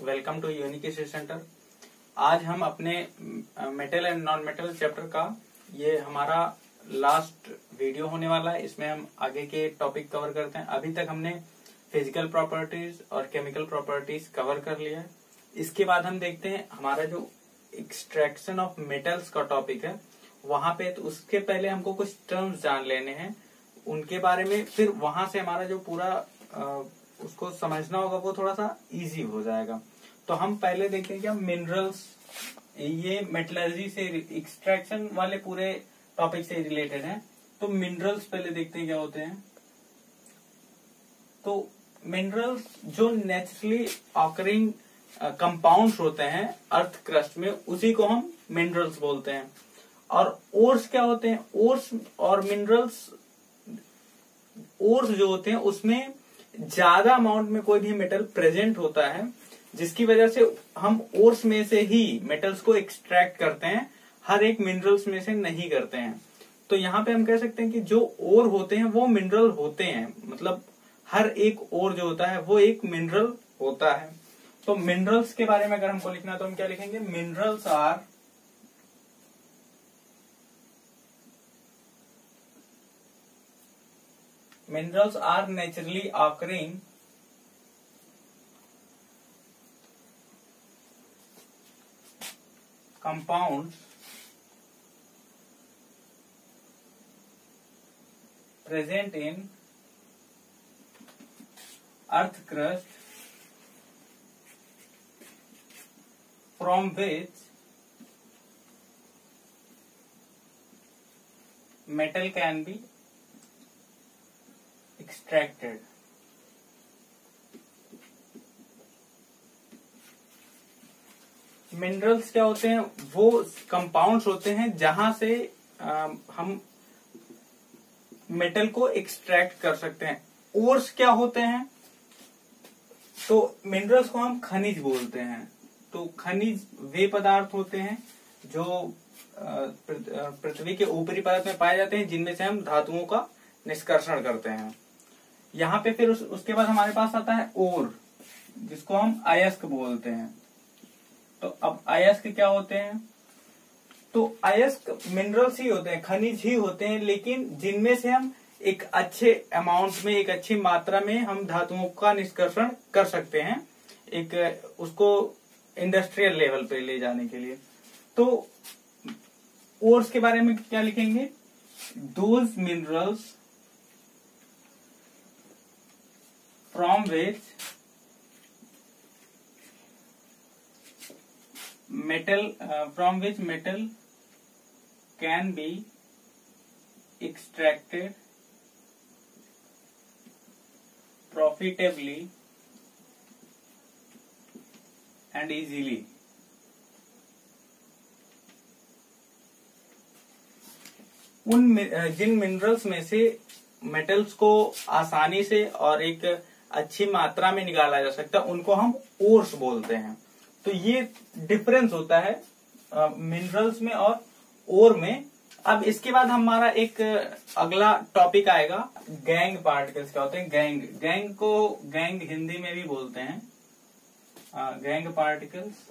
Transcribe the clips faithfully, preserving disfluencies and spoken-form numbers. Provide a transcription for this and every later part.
Welcome to unique study centre. आज हम अपने metal and non metal chapter का ये हमारा लास्ट वीडियो होने वाला है। इसमें हम आगे के टॉपिक कवर करते हैं। अभी तक हमने फिजिकल प्रॉपर्टीज और केमिकल प्रॉपर्टीज कवर कर लिया है। इसके बाद हम देखते हैं हमारा जो एक्सट्रैक्शन ऑफ मेटल्स का टॉपिक है वहां पे। तो उसके पहले हमको कुछ टर्म्स जान लेने हैं उनके बारे में, फिर वहां से हमारा जो पूरा आ, उसको समझना होगा वो थोड़ा सा इजी हो जाएगा। तो हम पहले देखते हैं क्या मिनरल्स, ये मेटलर्जी से एक्सट्रैक्शन वाले पूरे टॉपिक से रिलेटेड है। तो मिनरल्स पहले देखते हैं क्या होते हैं। तो मिनरल्स जो नेचुरली ऑकरिंग कंपाउंड्स होते हैं अर्थ क्रस्ट में, उसी को हम मिनरल्स बोलते हैं। और ओर्स क्या होते हैं? ओर्स और मिनरल्स, ओर्स जो होते हैं उसमें ज्यादा अमाउंट में कोई भी मेटल प्रेजेंट होता है, जिसकी वजह से हम ओर्स में से ही मेटल्स को एक्सट्रैक्ट करते हैं, हर एक मिनरल्स में से नहीं करते हैं। तो यहाँ पे हम कह सकते हैं कि जो ओर होते हैं वो मिनरल होते हैं, मतलब हर एक ओर जो होता है वो एक मिनरल होता है। तो मिनरल्स के बारे में अगर हमको लिखना है तो हम क्या लिखेंगे? Minerals are Minerals are naturally occurring compounds present in earth crust from which metal can be extracted। Minerals क्या होते हैं? वो कंपाउंड्स होते हैं जहां से आ, हम मेटल को एक्सट्रैक्ट कर सकते हैं। ओर्स क्या होते हैं? तो मिनरल्स को हम खनिज बोलते हैं। तो खनिज वे पदार्थ होते हैं जो पृथ्वी के ऊपरी परत में पाए जाते हैं, जिनमें से हम धातुओं का निष्कर्षण करते हैं। यहाँ पे फिर उस, उसके बाद हमारे पास आता है ओर, जिसको हम अयस्क बोलते हैं। तो अब अयस्क क्या होते हैं? तो अयस्क मिनरल्स ही होते हैं, खनिज ही होते हैं, लेकिन जिनमें से हम एक अच्छे अमाउंट में, एक अच्छी मात्रा में हम धातुओं का निष्कर्षण कर सकते हैं, एक उसको इंडस्ट्रियल लेवल पे ले जाने के लिए। तो ओर्स के बारे में क्या लिखेंगे? Those minerals from which metal uh, from which metal can be extracted profitably and easily। उन जिन मिनरल्स में से मेटल्स को आसानी से और एक अच्छी मात्रा में निकाला जा सकता है, उनको हम ओर्स बोलते हैं। तो ये डिफरेंस होता है मिनरल्स में और ओर में। अब इसके बाद हमारा एक अगला टॉपिक आएगा, गैंग पार्टिकल्स क्या होते हैं। गैंग गैंग को गैंग हिंदी में भी बोलते हैं, आ, गैंग पार्टिकल्स।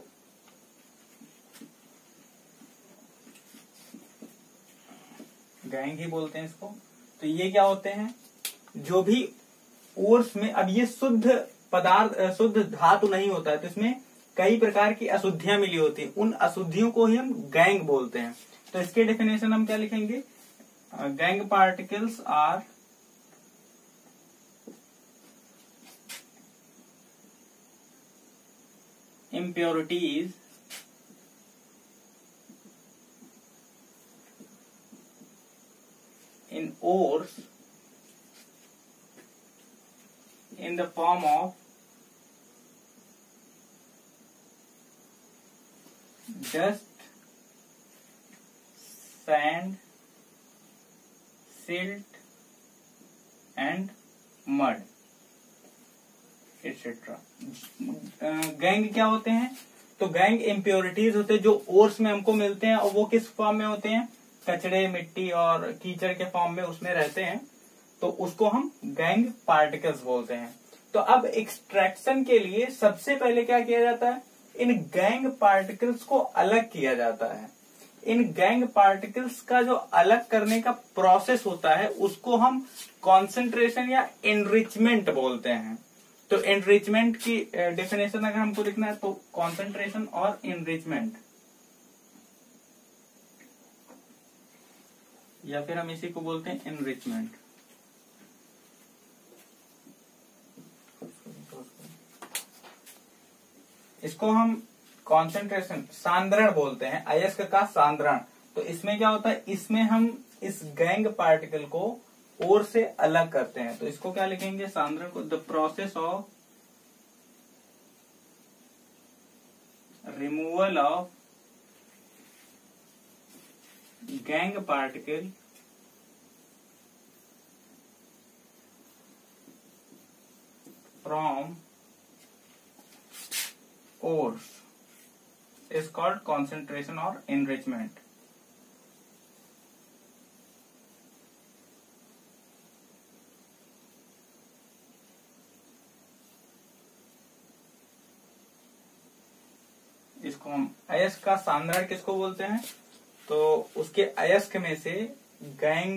गैंग ही बोलते हैं इसको। तो ये क्या होते हैं? जो भी ओर्स में, अब ये शुद्ध पदार्थ, शुद्ध धातु नहीं होता है, तो इसमें कई प्रकार की अशुद्धियां मिली होती हैं। उन अशुद्धियों को ही हम गैंग बोलते हैं। तो इसके डेफिनेशन हम क्या लिखेंगे? Gangue particles are impurities in ores in the form of dust, sand, silt and mud etcetera. Gangue क्या होते हैं? तो गैंग इम्प्योरिटीज होते हैं जो ओर्स में हमको मिलते हैं, और वो किस फॉर्म में होते हैं? कचड़े, मिट्टी और कीचड़ के फॉर्म में उसमें रहते हैं। तो उसको हम गैंग पार्टिकल्स बोलते हैं। तो अब एक्सट्रैक्शन के लिए सबसे पहले क्या किया जाता है, इन गैंग पार्टिकल्स को अलग किया जाता है। इन गैंग पार्टिकल्स का जो अलग करने का प्रोसेस होता है उसको हम कॉन्सेंट्रेशन या एनरिचमेंट बोलते हैं। तो एनरिचमेंट की डेफिनेशन अगर हमको लिखना है तो कॉन्सेंट्रेशन और एनरिचमेंट, या फिर हम इसी को बोलते हैं एनरिचमेंट। इसको हम कॉन्सेंट्रेशन सांद्रण बोलते हैं, अयस्क का सांद्रण। तो इसमें क्या होता है, इसमें हम इस गैंग पार्टिकल को और से अलग करते हैं। तो इसको क्या लिखेंगे, सांद्रण को, the process of removal of gangue particle from ores is called concentration or enrichment। इसको हम अयस्क का सांद्रण किसको बोलते हैं, तो उसके अयस्क में से गैंग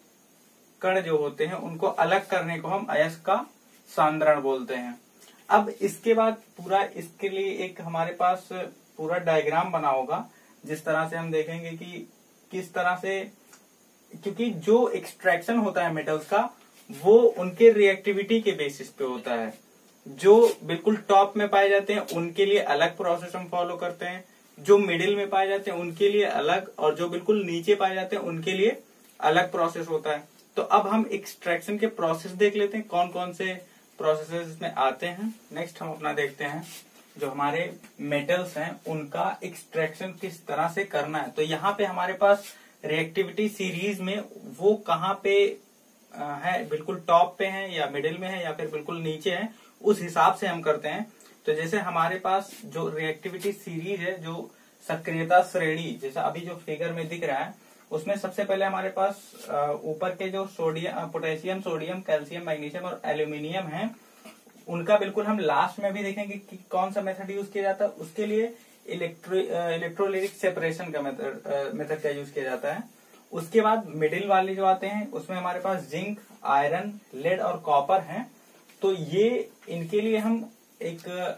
कण जो होते हैं उनको अलग करने को हम अयस्क का सांद्रण बोलते हैं। अब इसके बाद पूरा इसके लिए एक हमारे पास पूरा डायग्राम बना होगा, जिस तरह से हम देखेंगे कि किस तरह से, क्योंकि जो एक्सट्रैक्शन होता है मेटल्स का वो उनके रिएक्टिविटी के बेसिस पे होता है। जो बिल्कुल टॉप में पाए जाते हैं उनके लिए अलग प्रोसेस हम फॉलो करते हैं, जो मिडिल में पाए जाते हैं उनके लिए अलग, और जो बिल्कुल नीचे पाए जाते हैं उनके लिए अलग प्रोसेस होता है। तो अब हम एक्सट्रैक्शन के प्रोसेस देख लेते हैं, कौन कौन से प्रोसेसेस इसमें आते हैं। नेक्स्ट हम अपना देखते हैं जो हमारे मेटल्स हैं उनका एक्सट्रैक्शन किस तरह से करना है। तो यहाँ पे हमारे पास रिएक्टिविटी सीरीज में वो कहाँ पे है, बिल्कुल टॉप पे है या मिडिल में है या फिर बिल्कुल नीचे है, उस हिसाब से हम करते हैं। तो जैसे हमारे पास जो रिएक्टिविटी सीरीज है, जो सक्रियता श्रेणी, जैसा अभी जो फिगर में दिख रहा है, उसमें सबसे पहले हमारे पास ऊपर के जो sodium, potassium, sodium, calcium, magnesium और एल्यूमिनियम है, उनका बिल्कुल हम लास्ट में भी देखेंगे कि कौन सा मेथड यूज किया जाता है। उसके लिए इलेक्ट्रो इलेक्ट्रोलिटिक सेपरेशन का मेथड मेथड का यूज किया जाता है। उसके बाद मिडिल वाले जो आते हैं उसमें हमारे पास जिंक, आयरन, लेड और कॉपर हैं। तो ये इनके लिए हम एक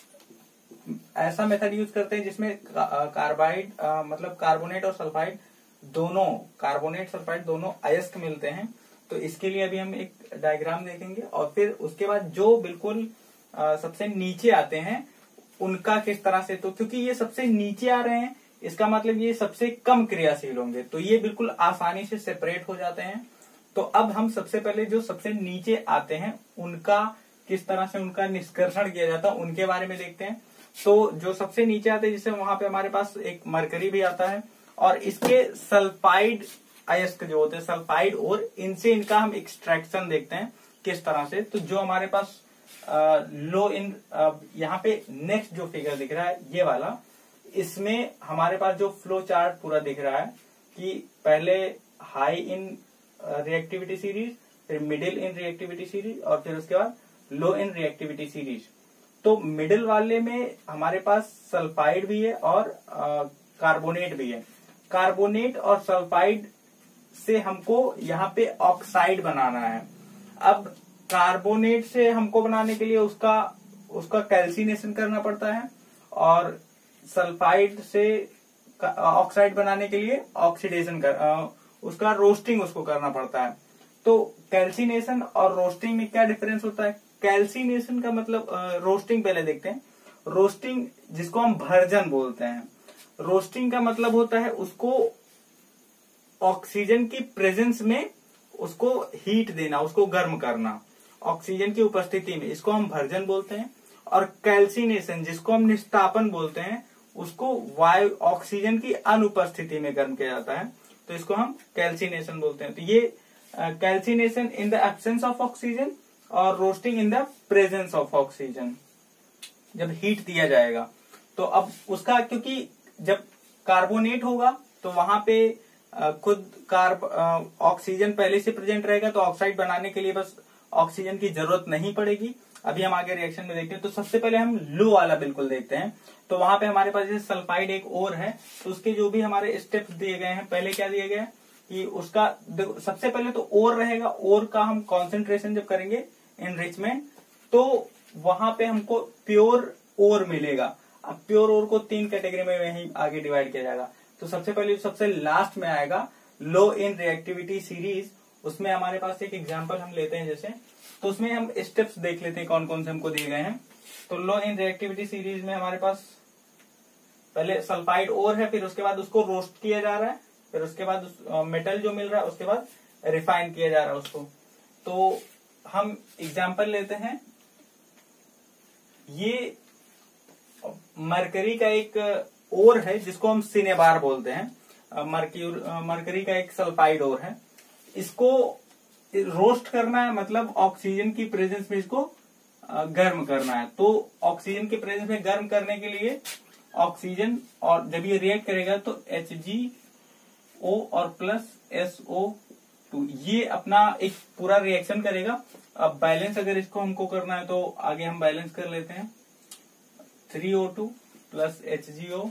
ऐसा मेथड यूज करते हैं जिसमें कार्बाइड मतलब कार्बोनेट और सल्फाइड दोनों, कार्बोनेट सल्फाइड दोनों अयस्क मिलते हैं। तो इसके लिए अभी हम एक डायग्राम देखेंगे। और फिर उसके बाद जो बिल्कुल आ, सबसे नीचे आते हैं उनका किस तरह से, तो क्योंकि ये सबसे नीचे आ रहे हैं इसका मतलब ये सबसे कम क्रियाशील होंगे, तो ये बिल्कुल आसानी से सेपरेट हो जाते हैं। तो अब हम सबसे पहले जो सबसे नीचे आते हैं उनका किस तरह से उनका निष्कर्षण किया जाता है उनके बारे में देखते हैं। तो जो सबसे नीचे आते हैं, जैसे वहां पे हमारे पास एक मरकरी भी आता है और इसके सल्फाइड अयस्क जो होते हैं, सल्फाइड, और इनसे इनका हम एक्सट्रैक्शन देखते हैं किस तरह से। तो जो हमारे पास आ, लो इन, यहाँ पे नेक्स्ट जो फिगर दिख रहा है ये वाला, इसमें हमारे पास जो फ्लो चार्ट पूरा दिख रहा है कि पहले हाई इन रिएक्टिविटी सीरीज, फिर मिडिल इन रिएक्टिविटी सीरीज और फिर उसके बाद लो इन रिएक्टिविटी सीरीज। तो मिडिल वाले में हमारे पास सल्फाइड भी है और कार्बोनेट भी है। कार्बोनेट और सल्फाइड से हमको यहाँ पे ऑक्साइड बनाना है। अब कार्बोनेट से हमको बनाने के लिए उसका उसका कैल्सिनेशन करना पड़ता है, और सल्फाइड से ऑक्साइड बनाने के लिए ऑक्सीडेशन कर आ, उसका रोस्टिंग उसको करना पड़ता है। तो कैल्सिनेशन और रोस्टिंग में क्या डिफरेंस होता है? कैल्सिनेशन का मतलब, रोस्टिंग पहले देखते हैं। रोस्टिंग जिसको हम भर्जन बोलते हैं, रोस्टिंग का मतलब होता है उसको ऑक्सीजन की प्रेजेंस में उसको हीट देना, उसको गर्म करना ऑक्सीजन की उपस्थिति में, इसको हम भर्जन बोलते हैं। और कैल्सिनेशन जिसको हम निस्तापन बोलते हैं, उसको वायु ऑक्सीजन की अनुपस्थिति में गर्म किया जाता है, तो इसको हम कैल्सिनेशन बोलते हैं। तो ये calcination in the absence of oxygen और roasting in the presence of oxygen, जब हीट दिया जाएगा। तो अब उसका, क्योंकि जब कार्बोनेट होगा तो वहां पे खुद कार्ब ऑक्सीजन पहले से प्रेजेंट रहेगा, तो ऑक्साइड बनाने के लिए बस ऑक्सीजन की जरूरत नहीं पड़ेगी। अभी हम आगे रिएक्शन में देखते हैं। तो सबसे पहले हम लो वाला बिल्कुल देखते हैं। तो वहां पे हमारे पास जैसे सल्फाइड एक और है, तो उसके जो भी हमारे स्टेप्स दिए गए हैं, पहले क्या दिए गए हैं कि उसका देखो सबसे पहले तो और रहेगा, और का हम कॉन्सेंट्रेशन जब करेंगे एनरिचमेंट तो वहां पे हमको प्योर और मिलेगा। अब प्योर और को तीन कैटेगरी में वहीं आगे डिवाइड किया जाएगा। तो सबसे पहले सबसे लास्ट में आएगा लो इन रिएक्टिविटी सीरीज, उसमें हमारे पास एक एग्जांपल हम लेते हैं जैसे, तो उसमें हम स्टेप्स देख लेते हैं कौन कौन से हमको दिए गए हैं। तो लो इन रिएक्टिविटी सीरीज में हमारे पास पहले सल्फाइड और है, फिर उसके बाद उसको रोस्ट किया जा रहा है, फिर उसके बाद उस मेटल जो मिल रहा है उसके बाद रिफाइन किया जा रहा है उसको। तो हम एग्जांपल लेते हैं, ये मरकरी का एक और है जिसको हम सिनेबार बोलते हैं, मर्क्यूर मरकरी का एक सल्फाइड और है। इसको रोस्ट करना है, मतलब ऑक्सीजन की प्रेजेंस में इसको गर्म करना है। तो ऑक्सीजन की प्रेजेंस में गर्म करने के लिए ऑक्सीजन, और जब ये रिएक्ट करेगा तो एच जी ओ और प्लस एस ओ टू, ये अपना एक पूरा रिएक्शन करेगा। अब बैलेंस अगर इसको हमको करना है तो आगे हम बैलेंस कर लेते हैं, three O two plus H G O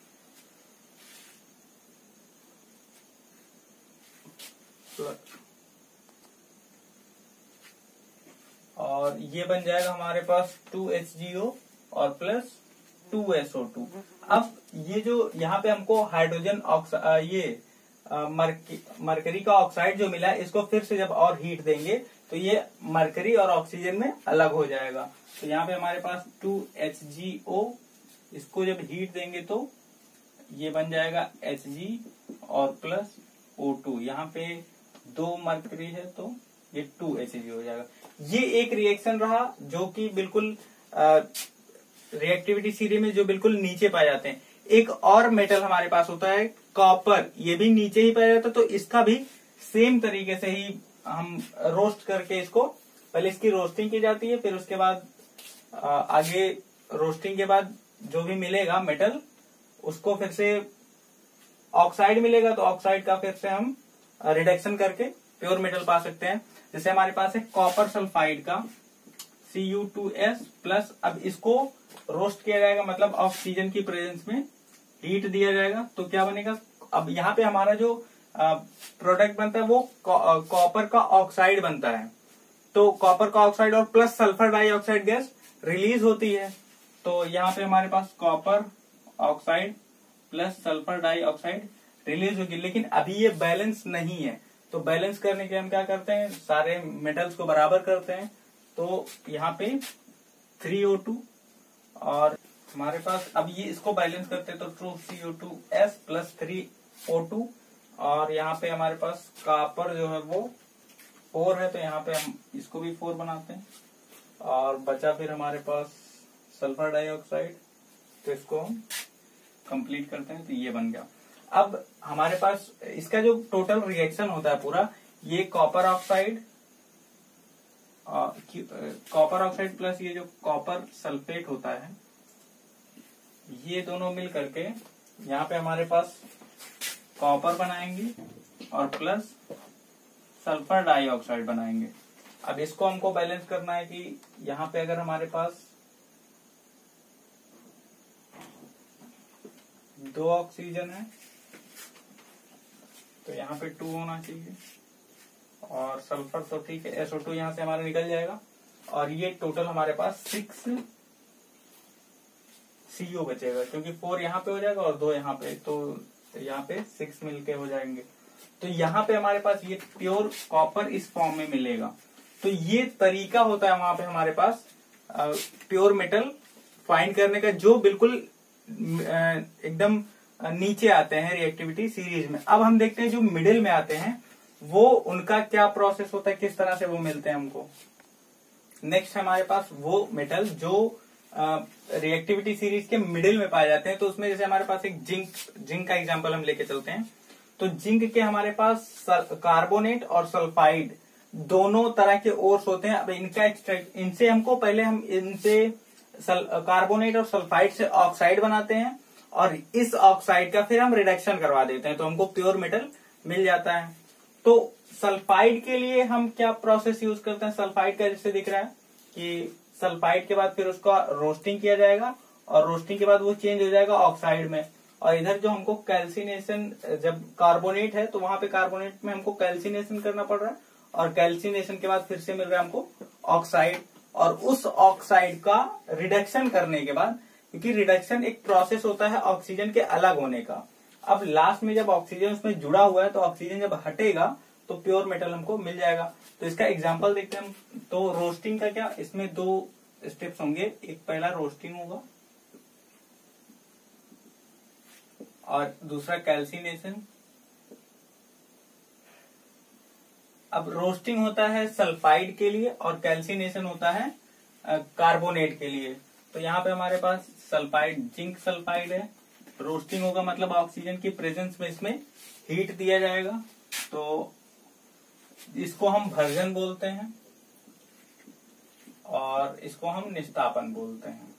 और ये बन जाएगा हमारे पास टू एच जी ओ और plus two S O two. अब ये जो यहाँ पे हमको हाइड्रोजन ऑक्साइड, ये मरकरी का ऑक्साइड जो मिला है, इसको फिर से जब और हीट देंगे तो ये मरकरी और ऑक्सीजन में अलग हो जाएगा। तो यहाँ पे हमारे पास टू एच जी ओ, इसको जब हीट देंगे तो ये बन जाएगा एच जी और प्लस ओ टू। यहाँ पे दो मरकरी है तो ये टू एच जी हो जाएगा। ये एक रिएक्शन रहा जो कि बिल्कुल रिएक्टिविटी सीरीज में जो बिल्कुल नीचे पाए जाते हैं। एक और मेटल हमारे पास होता है कॉपर, ये भी नीचे ही पाया जाता है। तो इसका भी सेम तरीके से ही हम रोस्ट करके इसको, पहले इसकी रोस्टिंग की जाती है, फिर उसके बाद आगे रोस्टिंग के बाद जो भी मिलेगा मेटल उसको फिर से ऑक्साइड मिलेगा, तो ऑक्साइड का फिर से हम रिडक्शन करके प्योर मेटल पा सकते हैं। जैसे हमारे पास है कॉपर सल्फाइड का C U two S plus, अब इसको रोस्ट किया जाएगा, मतलब ऑक्सीजन की प्रेजेंस में हीट दिया जाएगा। तो क्या बनेगा, अब यहाँ पे हमारा जो प्रोडक्ट बनता है वो कॉपर का ऑक्साइड बनता है। तो कॉपर का ऑक्साइड और plus sulphur dioxide gas release होती है। तो यहाँ पे हमारे पास copper oxide plus sulphur dioxide release होगी, लेकिन अभी ये बैलेंस नहीं है। तो बैलेंस करने के हम क्या करते हैं, सारे मेटल्स को बराबर करते हैं। तो यहाँ पे थ्री ओ टू और हमारे पास अब ये इसको बैलेंस करते हैं तो two C O two S plus three O two, और यहाँ पे हमारे पास कॉपर जो है वो फोर है, तो यहाँ पे हम इसको भी फोर बनाते हैं। और बचा फिर हमारे पास सल्फर डाइऑक्साइड, तो इसको हम कंप्लीट करते हैं, तो ये बन गया। अब हमारे पास इसका जो टोटल रिएक्शन होता है पूरा, ये copper oxide copper oxide plus ये जो कॉपर सल्फेट होता है, ये दोनों मिल करके यहाँ पे हमारे पास कॉपर बनाएंगे और प्लस सल्फर डाइऑक्साइड बनाएंगे। अब इसको हमको बैलेंस करना है कि यहाँ पे अगर हमारे पास दो ऑक्सीजन है तो यहाँ पे टू होना चाहिए, और सल्फर तो ठीक है, एस ओ टू यहाँ से हमारा निकल जाएगा, और ये टोटल हमारे पास सिक्स सीओ बचेगा, क्योंकि फोर यहाँ पे हो जाएगा और दो यहाँ पे, तो यहाँ पे सिक्स मिलके हो जाएंगे। तो यहाँ पे हमारे पास ये प्योर कॉपर इस फॉर्म में मिलेगा। तो ये तरीका होता है वहां पे हमारे पास प्योर मेटल फाइंड करने का, जो बिल्कुल एकदम नीचे आते हैं रिएक्टिविटी सीरीज में। अब हम देखते हैं जो मिडिल में आते हैं वो उनका क्या प्रोसेस होता है, किस तरह से वो मिलते हैं हमको। नेक्स्ट हमारे पास वो मेटल जो रिएक्टिविटी सीरीज के मिडिल में पाए जाते हैं। तो उसमें जैसे हमारे पास एक जिंक जिंक का एग्जांपल हम लेके चलते हैं। तो जिंक के हमारे पास कार्बोनेट और सल्फाइड दोनों तरह के ओर्स होते हैं। अब इनका एक्सट्रैक्ट, इनसे हमको पहले हम इनसे कार्बोनेट और सल्फाइड से ऑक्साइड बनाते हैं, और इस ऑक्साइड का फिर हम रिडक्शन करवा देते हैं, तो हमको प्योर मेटल मिल जाता है। तो सल्फाइड के लिए हम क्या प्रोसेस यूज करते हैं, सल्फाइड का जैसे दिख रहा है कि सल्फाइड के बाद फिर उसका रोस्टिंग किया जाएगा और रोस्टिंग के बाद वो चेंज हो जाएगा ऑक्साइड में। और इधर जो हमको कैल्सिनेशन, जब कार्बोनेट है तो वहां पे कार्बोनेट में हमको कैल्सिनेशन करना पड़ रहा है और कैल्सिनेशन के बाद फिर से मिल रहा है हमको ऑक्साइड। और उस ऑक्साइड का रिडक्शन करने के बाद, क्योंकि रिडक्शन एक प्रोसेस होता है ऑक्सीजन के अलग होने का, अब लास्ट में जब ऑक्सीजन उसमें जुड़ा हुआ है तो ऑक्सीजन जब हटेगा तो प्योर मेटल हमको मिल जाएगा। तो इसका एग्जांपल देखते हैं हम। तो रोस्टिंग का क्या, इसमें दो स्टेप्स होंगे, एक पहला रोस्टिंग होगा और दूसरा कैल्सिनेशन। अब रोस्टिंग होता है सल्फाइड के लिए और कैल्सिनेशन होता है कार्बोनेट के लिए। तो यहाँ पे हमारे पास सल्फाइड, जिंक सल्फाइड है। रोस्टिंग होगा मतलब ऑक्सीजन की प्रेजेंस में इसमें हीट दिया जाएगा, तो इसको हम भर्जन बोलते हैं और इसको हम निस्तापन बोलते हैं।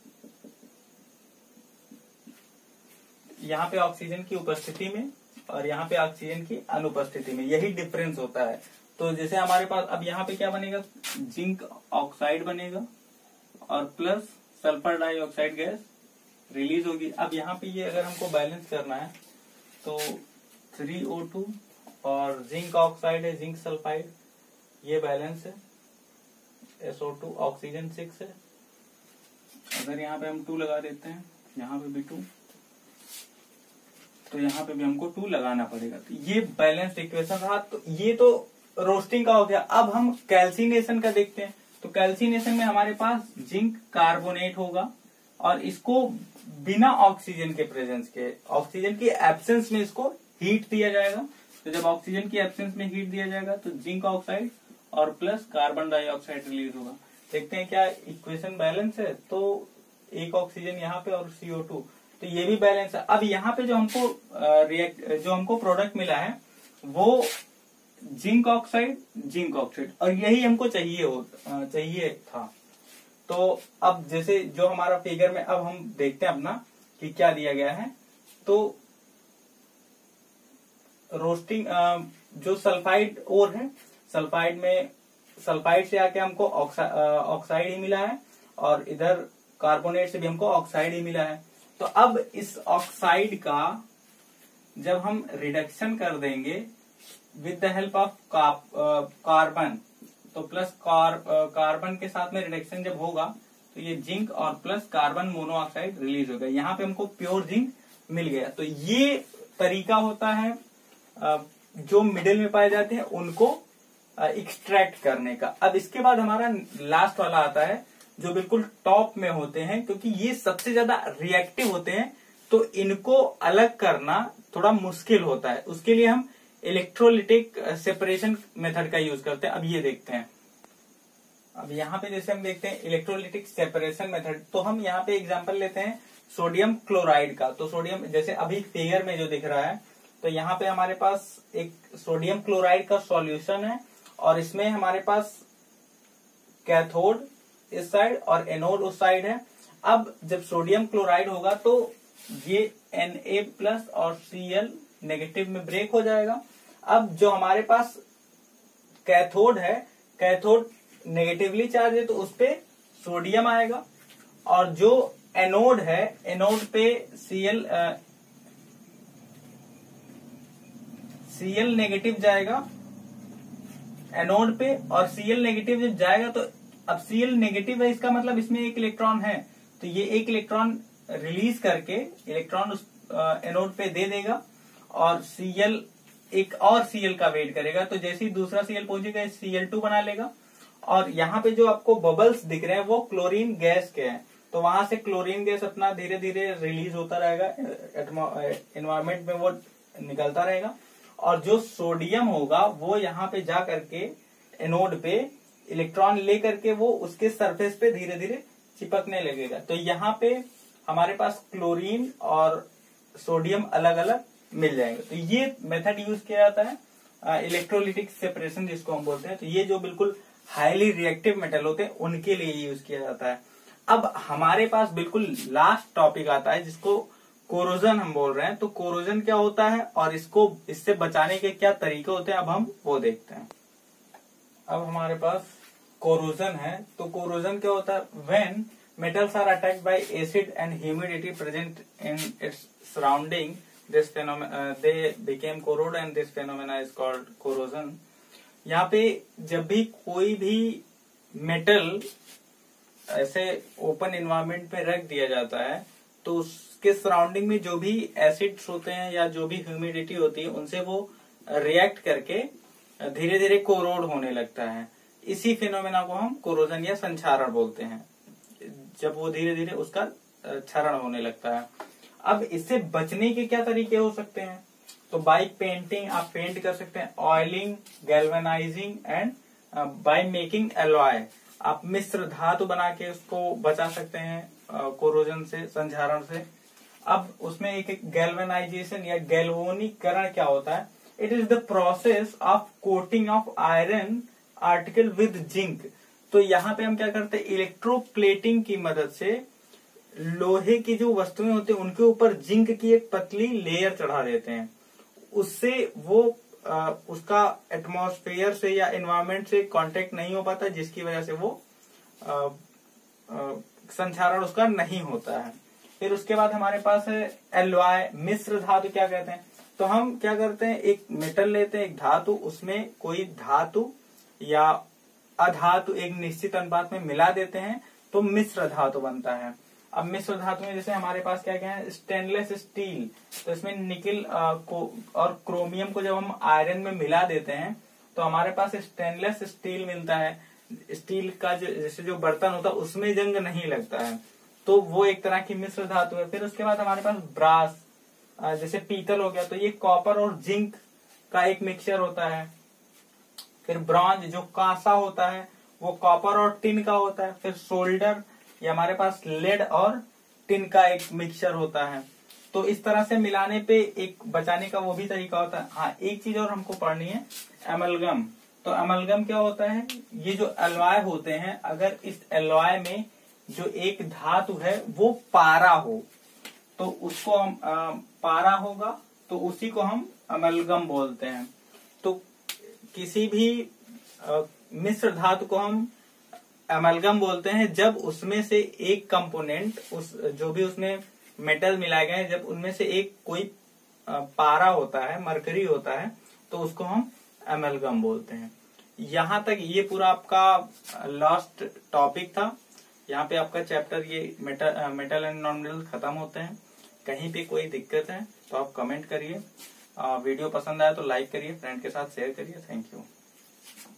यहाँ पे ऑक्सीजन की उपस्थिति में और यहाँ पे ऑक्सीजन की अनुपस्थिति में, यही डिफरेंस होता है। तो जैसे हमारे पास अब यहाँ पे क्या बनेगा, जिंक ऑक्साइड बनेगा और plus sulphur dioxide gas release होगी। अब यहाँ पे ये अगर हमको बैलेंस करना है तो थ्री ओ टू और जिंक ऑक्साइड है, जिंक सल्फाइड, ये बैलेंस है। S O two oxygen six है। अगर यहाँ पे हम टू लगा देते हैं, यहाँ पे भी टू, तो यहाँ पे भी हमको टू लगाना पड़ेगा। तो ये बैलेंस्ड इक्वेशन रहा। तो ये तो रोस्टिंग का हो गया। अब हम कैल्सिनेशन का देखते हैं। तो कैल्सिनेशन में हमारे पास जिंक कार्बोनेट होगा और इसको बिना ऑक्सीजन के प्रेजेंस के, ऑक्सीजन की एब्सेंस में इसको हीट दिया जाएगा। तो जब ऑक्सीजन की एब्सेंस में हीट दिया जाएगा तो जिंक ऑक्साइड और प्लस कार्बन डाइऑक्साइड रिलीज होगा। देखते हैं क्या इक्वेशन बैलेंस है। तो एक ऑक्सीजन यहाँ पे और सी ओ टू, तो ये भी बैलेंस है। अब यहाँ पे जो हमको रिएक्ट जो हमको प्रोडक्ट मिला है वो जिंक ऑक्साइड, जिंक ऑक्साइड, और यही हमको चाहिए हो चाहिए था। तो अब जैसे जो हमारा फिगर में, अब हम देखते हैं अपना कि क्या दिया गया है। तो रोस्टिंग जो सल्फाइड ओर है, सल्फाइड में सल्फाइड से आके हमको ऑक्साइड ही मिला है और इधर कार्बोनेट से भी हमको ऑक्साइड ही मिला है। तो अब इस ऑक्साइड का जब हम रिडक्शन कर देंगे with the help of carbon, तो प्लस कार, कार्बन के साथ में रिडक्शन जब होगा तो ये जिंक और प्लस कार्बन मोनोऑक्साइड रिलीज होगा। यहाँ पे हमको प्योर जिंक मिल गया। तो ये तरीका होता है जो मिडिल में पाए जाते हैं उनको एक्सट्रैक्ट करने का। अब इसके बाद हमारा लास्ट वाला आता है जो बिल्कुल टॉप में होते हैं, क्योंकि ये सबसे ज्यादा रिएक्टिव होते हैं तो इनको अलग करना थोड़ा मुश्किल होता है। उसके लिए हम इलेक्ट्रोलिटिक सेपरेशन मेथड का यूज करते हैं। अब ये देखते हैं। अब यहाँ पे जैसे हम देखते हैं इलेक्ट्रोलिटिक सेपरेशन मेथड, तो हम यहाँ पे एग्जांपल लेते हैं सोडियम क्लोराइड का। तो सोडियम, जैसे अभी फिगर में जो दिख रहा है, तो यहाँ पे हमारे पास एक सोडियम क्लोराइड का सॉल्यूशन है और इसमें हमारे पास कैथोड इस साइड और एनोड उस साइड है। अब जब सोडियम क्लोराइड होगा तो ये Na प्लस और Cl नेगेटिव में ब्रेक हो जाएगा। अब जो हमारे पास कैथोड है, कैथोड नेगेटिवली चार्ज है तो उस पे सोडियम आएगा और जो एनोड है, एनोड पे Cl Cl नेगेटिव जाएगा एनोड पे, और Cl नेगेटिव जब जाएगा तो अब Cl नेगेटिव है, इसका मतलब इसमें एक इलेक्ट्रॉन है, तो ये एक इलेक्ट्रॉन रिलीज करके इलेक्ट्रॉन उस एनोड पे दे देगा और Cl एक और Cl का वेट करेगा। तो जैसे ही दूसरा Cl पहुंचेगा सी एल टू बना लेगा। और यहाँ पे जो आपको बबल्स दिख रहे हैं वो क्लोरीन गैस के हैं, तो वहां से क्लोरीन गैस अपना धीरे धीरे रिलीज होता रहेगा, एनवायरमेंट में वो निकलता रहेगा। और जो सोडियम होगा वो यहाँ पे जा करके एनोड पे इलेक्ट्रॉन ले करके वो उसके सरफेस पे धीरे धीरे चिपकने लगेगा। तो यहाँ पे हमारे पास क्लोरीन और सोडियम अलग अलग मिल जाएंगे। तो ये मेथड यूज किया जाता है इलेक्ट्रोलिटिक सेपरेशन जिसको हम बोलते हैं। तो ये जो बिल्कुल हाईली रिएक्टिव मेटल होते हैं उनके लिए यूज किया जाता है। अब हमारे पास बिल्कुल लास्ट टॉपिक आता है जिसको कोरोजन हम बोल रहे हैं। तो कोरोजन क्या होता है और इसको इससे बचाने के क्या तरीके होते हैं, अब हम वो देखते हैं। अब हमारे पास कोरोजन है, तो कोरोजन क्या होता है, when metals are attacked by acid and humidity present in its surrounding, this phenomena uh, they became corrode and this phenomena is called corrosion. यहाँ पे जब भी कोई भी मेटल ऐसे ओपन एनवायरनमेंट में रख दिया जाता है तो उसके सराउंडिंग में जो भी एसिड्स होते हैं या जो भी ह्यूमिडिटी होती है उनसे वो रिएक्ट करके धीरे धीरे कोरोड होने लगता है। इसी फिनोमेना को हम कोरोजन या संक्षारण बोलते हैं, जब वो धीरे धीरे उसका क्षरण होने लगता है। अब इससे बचने के क्या तरीके हो सकते हैं, तो बाय पेंटिंग, आप पेंट कर सकते हैं, oiling, galvanising and by making alloy, आप मिश्र धातु बना के उसको बचा सकते हैं कोरोजन से, संक्षारण से। अब उसमें एक गैल्वेनाइजेशन या गैल्वेनीकरण क्या होता है, it is the process of coating of iron article with zinc. तो यहाँ पे हम क्या करते हैं, इलेक्ट्रोप्लेटिंग की मदद से लोहे की जो वस्तुएं होती हैं उनके ऊपर जिंक की एक पतली लेयर चढ़ा देते हैं। उससे वो आ, उसका एटमॉस्फेयर से या एनवायरमेंट से कांटेक्ट नहीं हो पाता, जिसकी वजह से वो संक्षारण उसका नहीं होता है। फिर उसके बाद हमारे पास है एलॉय, मिश्र धातु क्या कहते हैं, तो हम क्या करते हैं, एक मेटल लेते हैं, एक धातु, उसमें कोई धातु या अधातु एक निश्चित अनुपात में मिला देते हैं तो मिश्र धातु बनता है। अब मिश्र धातु में जैसे हमारे पास क्या क्या है, स्टेनलेस स्टील, तो इसमें निकिल और क्रोमियम को जब हम आयरन में मिला देते हैं तो हमारे पास स्टेनलेस स्टील मिलता है। स्टील का जो जैसे जो बर्तन होता है उसमें जंग नहीं लगता है, तो वो एक तरह की मिश्र धातु है। फिर उसके बाद हमारे पास ब्रास, जैसे पीतल हो गया, तो ये कॉपर और जिंक का एक मिक्सचर होता है। फिर ब्रॉन्ज जो कांसा होता है वो कॉपर और टिन का होता है। फिर सोल्डर, ये हमारे पास लेड और टिन का एक मिक्सचर होता है। तो इस तरह से मिलाने पे एक बचाने का वो भी तरीका होता है। हाँ, एक चीज और हमको पढ़नी है, एमलगम। तो एमलगम क्या होता है, ये जो एलॉय होते हैं, अगर इस एलॉय में जो एक धातु है वो पारा हो तो उसको हम आ, पारा होगा तो उसी को हम एमलगम बोलते हैं। तो किसी भी आ, मिश्र धातु को हम एमलगम बोलते हैं जब उसमें से एक कंपोनेंट, उस जो भी उसमें मेटल मिलाए गए हैं, जब उनमें से एक कोई पारा होता है, मरकरी होता है, तो उसको हम एमलगम बोलते हैं। यहाँ तक ये पूरा आपका लास्ट टॉपिक था। यहाँ पे आपका चैप्टर ये metal metal and non metal खत्म होते हैं। कहीं पे कोई दिक्कत है तो आप कमेंट करिए। वीडियो पसंद आया तो लाइक करिए, फ्रेंड के साथ शेयर करिए। Thank you.